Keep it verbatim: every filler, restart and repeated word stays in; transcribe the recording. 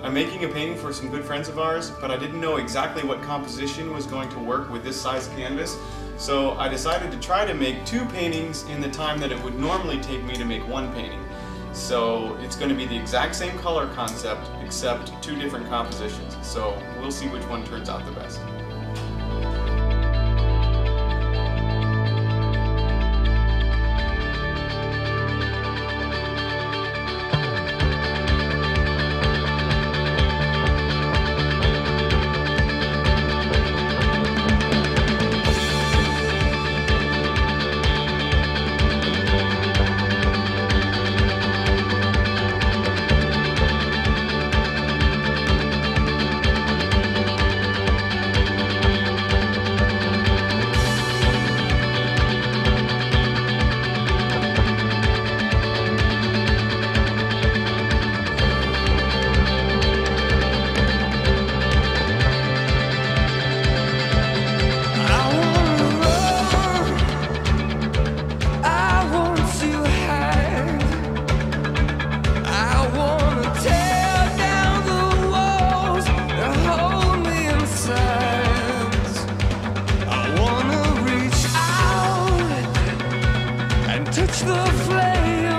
I'm making a painting for some good friends of ours, but I didn't know exactly what composition was going to work with this size canvas, so I decided to try to make two paintings in the time that it would normally take me to make one painting. So it's going to be the exact same color concept, except two different compositions. So we'll see which one turns out the best. Touch the flame.